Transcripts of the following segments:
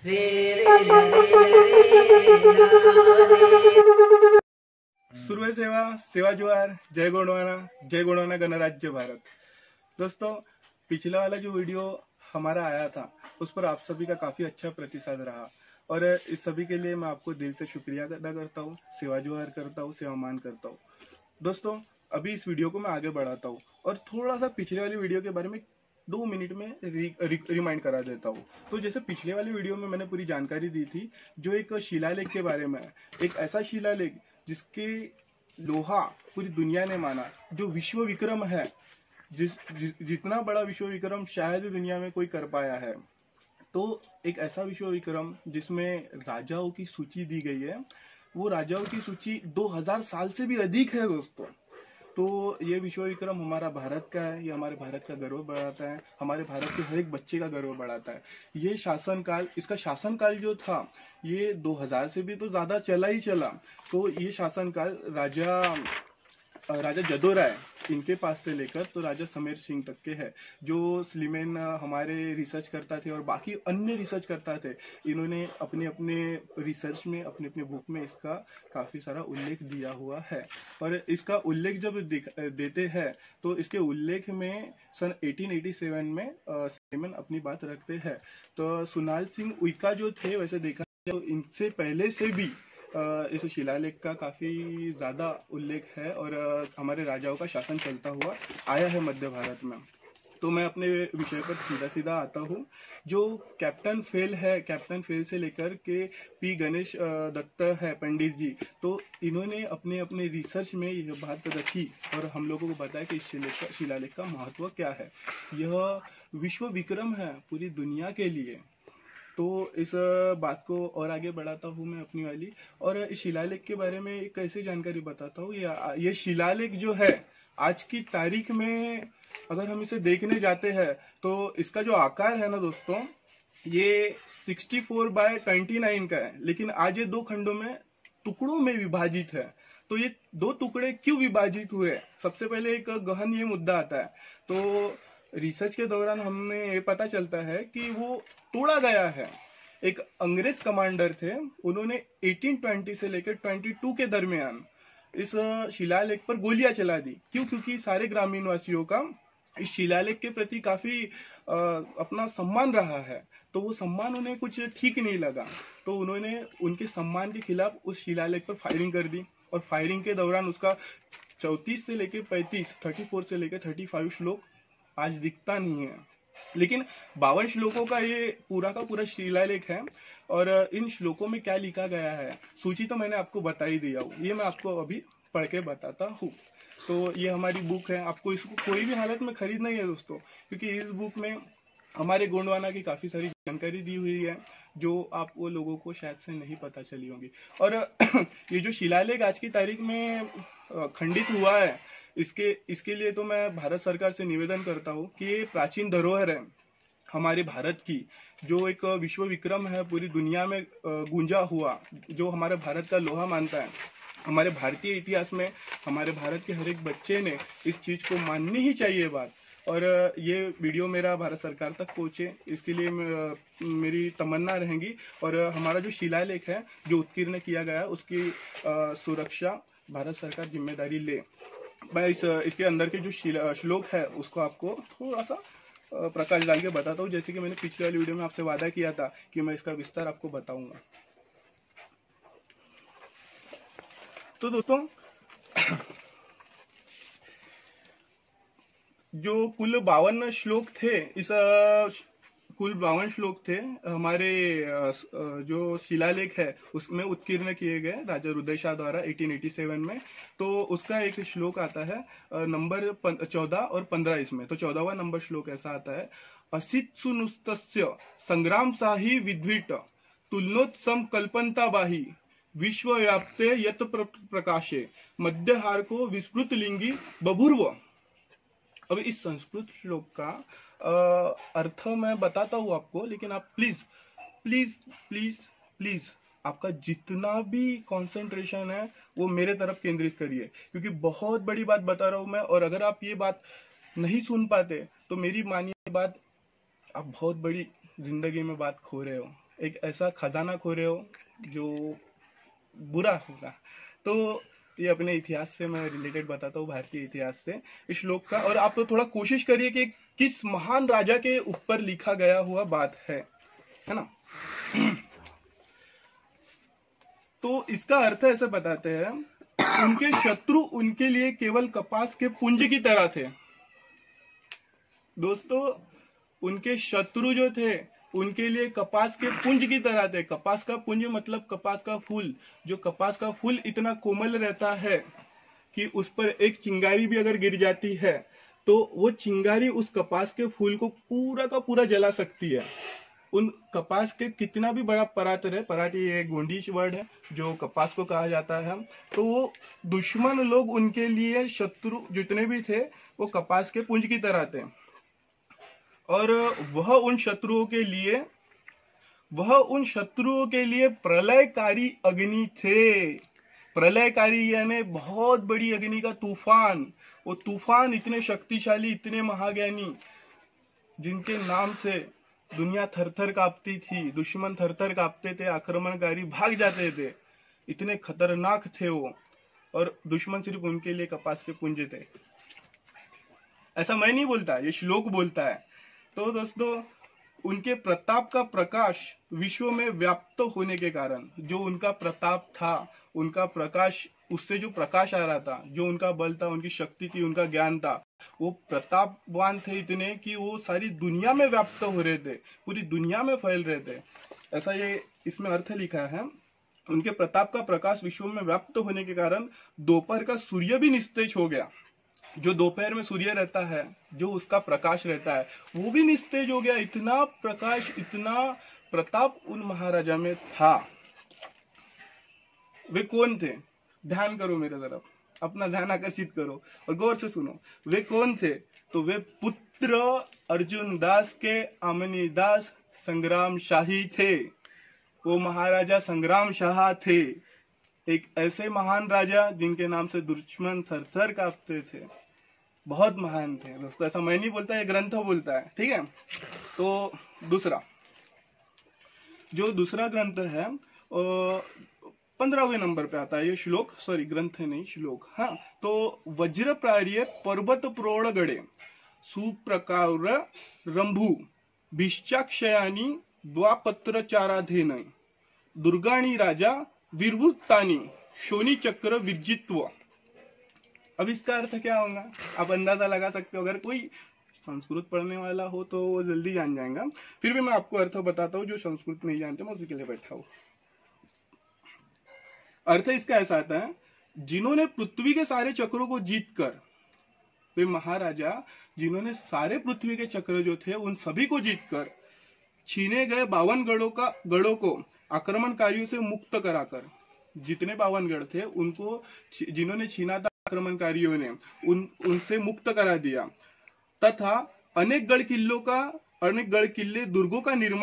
रे रे ला रे ला रे ला रे। सुरवे सेवा सेवा जोहार, जय गोंडवाना गणराज्य भारत। दोस्तों, पिछला वाला जो वीडियो हमारा आया था उस पर आप सभी का काफी अच्छा प्रतिसाद रहा और इस सभी के लिए मैं आपको दिल से शुक्रिया अदा करता हूँ, सेवा जोहार करता हूँ, सेवा मान करता हूँ। दोस्तों, अभी इस वीडियो को मैं आगे बढ़ाता हूँ और थोड़ा सा पिछले वाली वीडियो के बारे में 2 मिनट में रिमाइंड करा देता हूँ। तो जैसे पिछले वाली वीडियो में मैंने पूरी जानकारी दी थी, जो एक शिलालेख के बारे में है, एक ऐसा शिलालेख जिसके लोहा पूरी दुनिया ने माना, जो विश्व विक्रम है, जितना बड़ा विश्व विक्रम शायद दुनिया में कोई कर पाया है। तो एक ऐसा विश्व विक्रम जिसमें राजाओं की सूची दी गई है, वो राजाओं की सूची 2000 साल से भी अधिक है दोस्तों। तो ये विश्व विक्रम हमारा भारत का है, ये हमारे भारत का गर्व बढ़ाता है, हमारे भारत के हर एक बच्चे का गर्व बढ़ाता है। ये शासनकाल, इसका शासनकाल जो था ये 2000 से भी तो ज्यादा चला ही चला। तो ये शासनकाल राजा जदो राय इनके पास से लेकर तो राजा समेर सिंह तक के है, जो स्लीमेन हमारे रिसर्च करता थे और बाकी अन्य रिसर्च करता थे। इन्होंने अपने अपने रिसर्च में, अपने अपने बुक में इसका काफी सारा उल्लेख दिया हुआ है। और इसका उल्लेख जब देते हैं तो इसके उल्लेख में सन 1887 में स्लीमेन अपनी बात रखते हैं। तो सुनाल सिंह उइका जो थे, वैसे देखा तो इनसे पहले से भी इस शिलालेख का काफी ज्यादा उल्लेख है और हमारे राजाओं का शासन चलता हुआ आया है मध्य भारत में। तो मैं अपने विषय पर सीधा सीधा आता हूँ। जो कैप्टन फेल है, कैप्टन फेल से लेकर के पी गणेश दत्त है पंडित जी, तो इन्होंने अपने अपने रिसर्च में यह बात रखी और हम लोगों को बताया कि इस शिलालेख का महत्व क्या है। यह विश्व विक्रम है पूरी दुनिया के लिए। तो इस बात को और आगे बढ़ाता हूँ मैं अपनी वाली, और इस शिलालेख के बारे में एक ऐसी जानकारी बताता हूँ। ये शिलालेख जो है आज की तारीख में अगर हम इसे देखने जाते हैं तो इसका जो आकार है ना दोस्तों, ये 64/29 का है, लेकिन आज ये 2 खंडों में, टुकड़ों में विभाजित है। तो ये 2 टुकड़े क्यों विभाजित हुए, सबसे पहले एक गहन ये मुद्दा आता है। तो रिसर्च के दौरान हमें ये पता चलता है कि वो तोड़ा गया है। एक अंग्रेज कमांडर थे, उन्होंने 1820 से लेकर 22 के दरमियान इस शिलालेख पर गोलियां चला दी। क्यों? क्योंकि सारे ग्रामीण वासियों का इस शिलालेख के प्रति काफी अपना सम्मान रहा है, तो वो सम्मान उन्हें कुछ ठीक नहीं लगा। तो उन्होंने उनके सम्मान के खिलाफ उस शिलालेख पर फायरिंग कर दी और फायरिंग के दौरान उसका 34 से लेकर 35, 34 से लेकर 35 श्लोक आज दिखता नहीं है, लेकिन 52 श्लोकों का ये पूरा का पूरा शिलालेख है। और इन श्लोकों में क्या लिखा गया है, सूची तो मैंने आपको बता ही दिया हूँ, ये मैं आपको अभी पढ़ के बताता हूँ। तो ये हमारी बुक है, आपको इसको कोई भी हालत में खरीदना ही है दोस्तों, क्योंकि इस बुक में हमारे गोंडवाना की काफी सारी जानकारी दी हुई है जो आप वो लोगों को शायद से नहीं पता चली होगी। और ये जो शिलालेख आज की तारीख में खंडित हुआ है, इसके लिए तो मैं भारत सरकार से निवेदन करता हूँ कि ये प्राचीन धरोहर है हमारे भारत की, जो एक विश्व विक्रम है पूरी दुनिया में गूंजा हुआ, जो हमारे भारत का लोहा मानता है। हमारे भारतीय इतिहास में हमारे भारत के हर एक बच्चे ने इस चीज को माननी ही चाहिए बात। और ये वीडियो मेरा भारत सरकार तक पहुंचे, इसके लिए मेरी तमन्ना रहेगी। और हमारा जो शिलालेख है जो उत्कीर्ण किया गया है, उसकी सुरक्षा भारत सरकार जिम्मेदारी ले। मैं इसके अंदर के जो श्लोक है उसको आपको थोड़ा सा प्रकाश डाल के बताता हूँ, जैसे कि मैंने पिछले वाली वीडियो में आपसे वादा किया था कि मैं इसका विस्तार आपको बताऊंगा। तो दोस्तों, जो कुल 52 श्लोक थे, कुल 52 श्लोक थे हमारे जो शिलालेख है उसमें उत्कीर्ण किए गए राजा रुद्र शाह द्वारा 1887 में। तो उसका एक श्लोक आता है नंबर 14 और 15 इसमें। तो 14वां नंबर श्लोक ऐसा आता है, असित सुनुस्तस्य संग्राम साही विद्विट तुलनोत्सम कल्पनता बाही विश्वव्याप्ते यत प्रकाशे मध्यहार को विस्मृत लिंगी बभूर्व। अब इस संस्कृत श्लोक का अर्थ मैं बताता हूँ आपको, लेकिन आप प्लीज प्लीज प्लीज प्लीज आपका जितना भी कंसंट्रेशन है वो मेरे तरफ केंद्रित करिए, क्योंकि बहुत बड़ी बात बता रहा हूँ मैं। और अगर आप ये बात नहीं सुन पाते तो मेरी मानिए बात, आप बहुत बड़ी जिंदगी में बात खो रहे हो। एक ऐसा खजाना खो रहे हो जो बुरा होगा। तो ये अपने इतिहास से मैं रिलेटेड बताता हूँ, भारतीय इतिहास से इस श्लोक का। और आप तो थोड़ा कोशिश करिए कि किस महान राजा के ऊपर लिखा गया हुआ बात है ना। तो इसका अर्थ ऐसे बताते हैं, उनके शत्रु उनके लिए केवल कपास के पुंज की तरह थे। दोस्तों, उनके शत्रु जो थे उनके लिए कपास के पुंज की तरह थे। कपास का पुंज मतलब कपास का फूल। जो कपास का फूल इतना कोमल रहता है कि उस पर एक चिंगारी भी अगर गिर जाती है तो वो चिंगारी उस कपास के फूल को पूरा का पूरा जला सकती है। उन कपास के कितना भी बड़ा परात रहे, परात ये गोंडी वर्ड है जो कपास को कहा जाता है, तो वो दुश्मन लोग उनके लिए शत्रु जितने भी थे वो कपास के पुंज की तरह थे। और वह उन शत्रुओं के लिए प्रलयकारी अग्नि थे। प्रलयकारी यानी बहुत बड़ी अग्नि का तूफान। वो तूफान इतने शक्तिशाली, इतने महाज्ञानी, जिनके नाम से दुनिया थरथर कांपती थी, दुश्मन थरथर कांपते थे, आक्रमणकारी भाग जाते थे, इतने खतरनाक थे वो। और दुश्मन सिर्फ उनके लिए कपास के पुंज थे। ऐसा मैं नहीं बोलता, ये श्लोक बोलता है। तो दोस्तों, उनके प्रताप का प्रकाश विश्व में व्याप्त होने के कारण, जो उनका प्रताप था, उनका प्रकाश, उससे जो प्रकाश आ रहा था, जो उनका बल था, उनकी शक्ति थी, उनका ज्ञान था, वो प्रतापवान थे इतने कि वो सारी दुनिया में व्याप्त हो रहे थे, पूरी दुनिया में फैल रहे थे। ऐसा ये इसमें अर्थ लिखा है, उनके प्रताप का प्रकाश विश्व में व्याप्त होने के कारण दोपहर का सूर्य भी निस्तेज हो गया। जो दोपहर में सूर्य रहता है, जो उसका प्रकाश रहता है, वो भी निस्तेज हो गया। इतना प्रकाश, इतना प्रताप उन महाराजा में था। वे कौन थे? ध्यान करो मेरे तरफ, अपना ध्यान आकर्षित करो और गौर से सुनो। वे कौन थे? तो वे पुत्र अर्जुन दास के अमनी दास संग्राम शाही थे। वो महाराजा संग्राम शाह थे, एक ऐसे महान राजा जिनके नाम से दुश्मन थरथर कांपते थे, बहुत महान थे दोस्तों। ऐसा मैं नहीं बोलता, ये ग्रंथ बोलता है, ठीक है। तो दूसरा ग्रंथ है 15वें नंबर पे आता है ये श्लोक, सॉरी ग्रंथ है नहीं, श्लोक। हाँ, तो वज्र प्रार्य पर्वत प्रोड़ गड़े सुप्रकार रंभु भिश्चाक्षयानी द्वापत्र चाराधेन दुर्गाणी राजा वीरवृत्तानी शोनी चक्र विजित्व। अब इसका अर्थ क्या होगा आप अंदाजा लगा सकते हो। अगर कोई संस्कृत पढ़ने वाला हो तो वो जल्दी जान जाएगा, फिर भी मैं आपको अर्थ बताता हूँ। जो संस्कृत नहीं जानते मैं उसी के लिए बैठा हूँ। अर्थ इसका ऐसा आता है, जिन्होंने पृथ्वी के सारे चक्रों को जीतकर, वे महाराजा जिन्होंने सारे पृथ्वी के चक्र जो थे उन सभी को जीतकर छीने गए 52 गढ़ों को आक्रमणकारियों से मुक्त कराकर, जितने 52 गढ़ थे उनको जिन्होंने छीना था आक्रमणकारियों ने, उनसे मुक्त करा दिया, तथा अनेक गढ़ किल्ले दुर्गों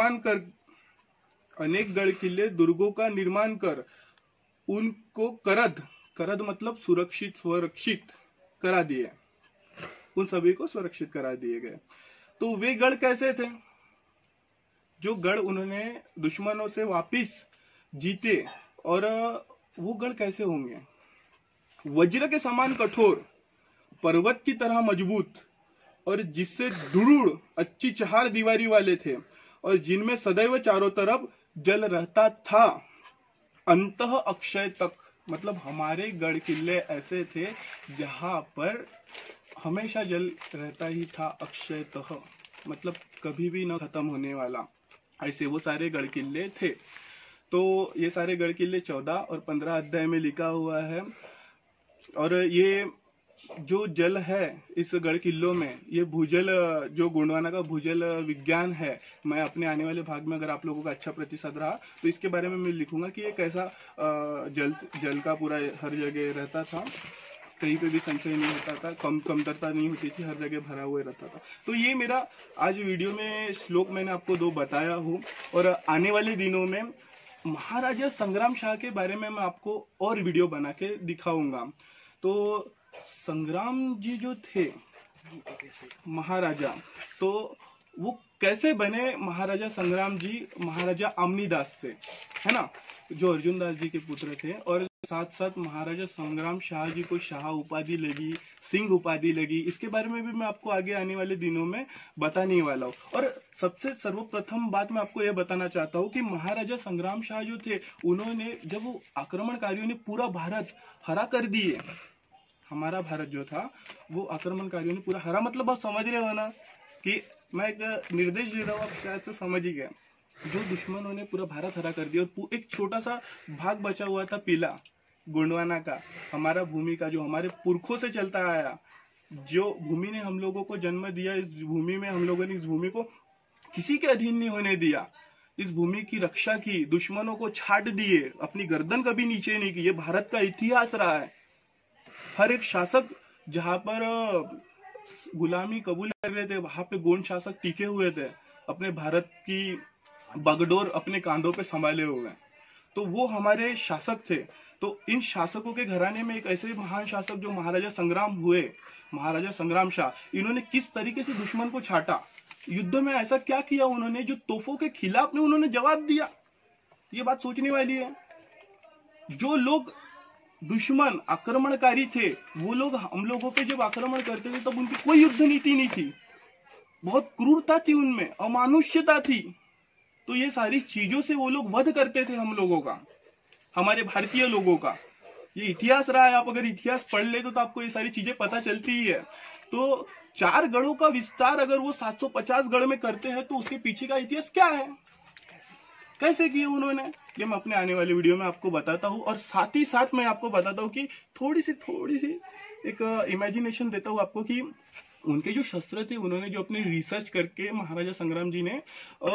का निर्माण कर उनको करद मतलब सुरक्षित करा दिए। उन सभी को सुरक्षित करा दिए गए। तो वे गढ़ कैसे थे? जो गढ़ उन्होंने दुश्मनों से वापिस जीते, और वो गढ़ कैसे होंगे? वज्र के समान कठोर, पर्वत की तरह मजबूत, और जिससे दृढ़ अच्छी चार दीवारी वाले थे, और जिनमें सदैव चारों तरफ जल रहता था, अंतः अक्षय तक। मतलब हमारे गढ़ किले ऐसे थे जहां पर हमेशा जल रहता ही था, अक्षयतः मतलब कभी भी न खत्म होने वाला, ऐसे वो सारे गढ़ किले थे। तो ये सारे गढ़ किले 14 और 15 अध्याय में लिखा हुआ है। और ये जो जल है इस गढ़ किल्लों में, ये भूजल, जो गोंडवाना का भूजल विज्ञान है, मैं अपने आने वाले भाग में अगर आप लोगों का अच्छा प्रतिशत रहा तो इसके बारे में मैं लिखूंगा कि ये कैसा जल का पूरा हर जगह रहता था, कहीं पे भी संचय नहीं होता था, कमतरता नहीं होती थी, हर जगह भरा हुआ रहता था। तो ये मेरा आज वीडियो में श्लोक मैंने आपको 2 बताया हूँ, और आने वाले दिनों में महाराजा संग्राम शाह के बारे में मैं आपको और वीडियो बना के दिखाऊंगा। तो संग्राम जी जो थे महाराजा, तो वो कैसे बने महाराजा संग्राम जी महाराजा अमनीदास से, है ना, जो अर्जुन दास जी के पुत्र थे। और साथ साथ महाराजा संग्राम शाह जी को शाह उपाधि लगी, सिंह उपाधि लगी। इसके बारे में भी मैं आपको आगे आने वाले दिनों में बताने वाला हूँ। और सबसे सर्वप्रथम बात मैं आपको यह बताना चाहता हूँ कि महाराजा संग्राम शाह जो थे, उन्होंने जब वो आक्रमणकारियों ने पूरा भारत हरा कर दिए, हमारा भारत जो था वो आक्रमणकारियों ने पूरा हरा, मतलब आप समझ रहे हो ना कि मैं एक निर्देश दे रहा हूँ, आप शायद से समझ ही गए। जो दुश्मनों ने पूरा भारत हरा कर दिया और एक छोटा सा भाग बचा हुआ था पीला गोंडवाना का, हमारा भूमि का, जो हमारे पुरखों से चलता आया, जो भूमि ने हम लोगों को जन्म दिया, इस भूमि में हम लोगों ने इस भूमि को किसी के अधीन नहीं होने दिया, इस भूमि की रक्षा की, दुश्मनों को छाट दिए, अपनी गर्दन कभी नीचे नहीं की। ये भारत का इतिहास रहा है। हर एक शासक जहां पर गुलामी कबूल कर रहे थे, वहां पे गोंड शासक टिके हुए थे, अपने भारत की बागडोर अपने कांधों पे संभाले हुए। तो वो हमारे शासक थे। तो इन शासकों के घराने में एक ऐसे महान शासक जो महाराजा संग्राम हुए, महाराजा संग्राम शाह, इन्होंने किस तरीके से दुश्मन को छाटा, युद्ध में ऐसा क्या किया उन्होंने जो तोपों के खिलाफ में उन्होंने जवाब दिया। ये बात सोचने वाली है। जो लोग दुश्मन आक्रमणकारी थे, वो लोग हम लोगों पे जब आक्रमण करते थे तब उनकी कोई युद्ध नीति नहीं थी, बहुत क्रूरता थी उनमें, अमानुष्यता थी। तो ये सारी चीजों से वो लोग वध करते थे हम लोगों का, हमारे भारतीय लोगों का। ये इतिहास रहा है। आप अगर इतिहास पढ़ ले तो आपको ये सारी चीजें पता चलती ही है। तो 4 गढ़ों का विस्तार अगर वो 750 गढ़ में करते हैं तो उसके पीछे का इतिहास क्या है, कैसे किए उन्होंने, ये मैं अपने आने वाली वीडियो में आपको बताता हूँ। और साथ ही साथ मैं आपको बताता हूँ कि थोड़ी सी एक इमेजिनेशन देता हूँ आपको कि उनके जो शस्त्र थे, उन्होंने जो अपने रिसर्च करके महाराजा संग्राम जी ने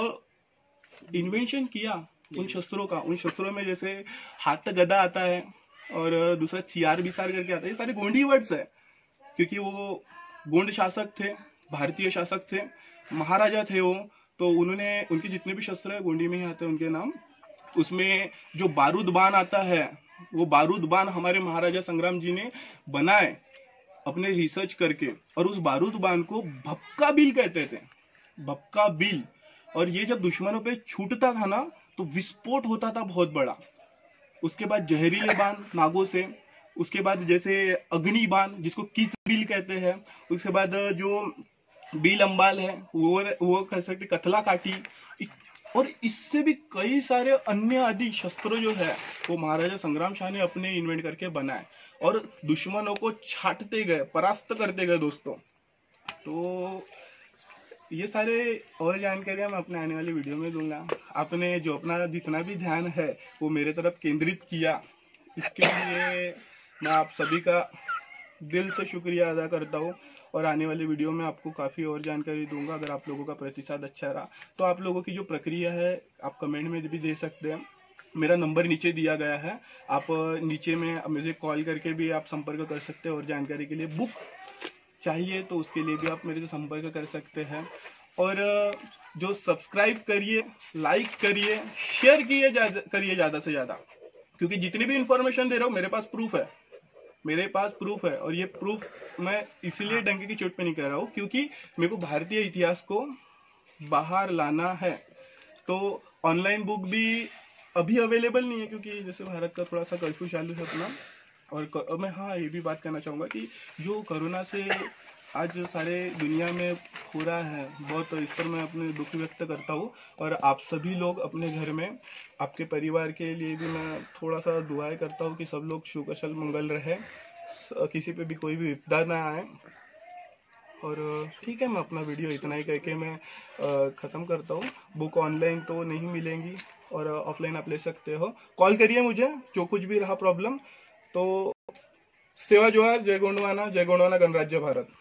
इन्वेंशन किया उन शस्त्रों का। उन शस्त्रों में जैसे हाथ गदा आता है और दूसरा चियार बिसार करके आता है। ये सारे गोंडी वर्ड्स है, क्योंकि वो गोंड शासक थे, भारतीय शासक थे, महाराजा थे वो। तो उन्होंने उनके जितने भी शस्त्र है गोंडी में ही आते हैं उनके नाम। उसमें जो बारूद बाण आता है, वो बारूद बाण हमारे महाराजा संग्राम जी ने बनाए अपने रिसर्च करके। और उस बारूद बाण को भपका बिल कहते थे, भपका बिल। और ये जब दुश्मनों पे छूटता था ना तो विस्फोट होता था बहुत बड़ा। उसके बाद जहरीले बाण नागों से, उसके बाद जैसे अग्नि बाण जिसको किस बिल कहते हैं, उसके बाद जो बिल अम्बाल है वो कह सकते कथला काटी। और इससे भी कई सारे अन्य आदि शस्त्र जो है वो महाराजा संग्राम शाह ने अपने इन्वेंट करके बनाए और दुश्मनों को छाटते गए, परास्त करते गए दोस्तों। तो ये सारे और जानकारियां मैं अपने आने वाली वीडियो में दूंगा। आपने जो अपना जितना भी ध्यान है वो मेरे तरफ केंद्रित किया, इसके लिए मैं आप सभी का दिल से शुक्रिया अदा करता हूँ। और आने वाली वीडियो में आपको काफ़ी और जानकारी दूंगा। अगर आप लोगों का प्रतिसाद अच्छा रहा तो आप लोगों की जो प्रक्रिया है आप कमेंट में भी दे सकते हैं। मेरा नंबर नीचे दिया गया है, आप नीचे में मुझे कॉल करके भी आप संपर्क कर सकते हैं। और जानकारी के लिए बुक चाहिए तो उसके लिए भी आप मेरे से संपर्क कर सकते हैं। और जो सब्सक्राइब करिए, लाइक करिए, शेयर करिए ज़्यादा से ज़्यादा, क्योंकि जितनी भी इंफॉर्मेशन दे रहा हूँ मेरे पास प्रूफ है, मेरे पास प्रूफ है। और ये प्रूफ मैं इसीलिए डंके की चोट पे नहीं कर रहा हूँ क्योंकि मेरे को भारतीय इतिहास को बाहर लाना है। तो ऑनलाइन बुक भी अभी अवेलेबल नहीं है क्योंकि जैसे भारत का थोड़ा सा कर्फ्यू चालू है अपना। और मैं हाँ ये भी बात करना चाहूँगा कि जो कोरोना से आज सारे दुनिया में हो रहा है बहुत, इस पर मैं अपने दुख व्यक्त करता हूँ। और आप सभी लोग अपने घर में, आपके परिवार के लिए भी मैं थोड़ा सा दुआएं करता हूँ कि सब लोग सुकुशल मंगल रहे, किसी पे भी कोई भी विपदा ना आए। और ठीक है, मैं अपना वीडियो इतना ही करके मैं ख़त्म करता हूँ। बुक ऑनलाइन तो नहीं मिलेंगी और ऑफलाइन आप ले सकते हो। कॉल करिए मुझे जो कुछ भी रहा प्रॉब्लम। तो सेवा जोहार, जय गोंडवाना, गणराज्य भारत।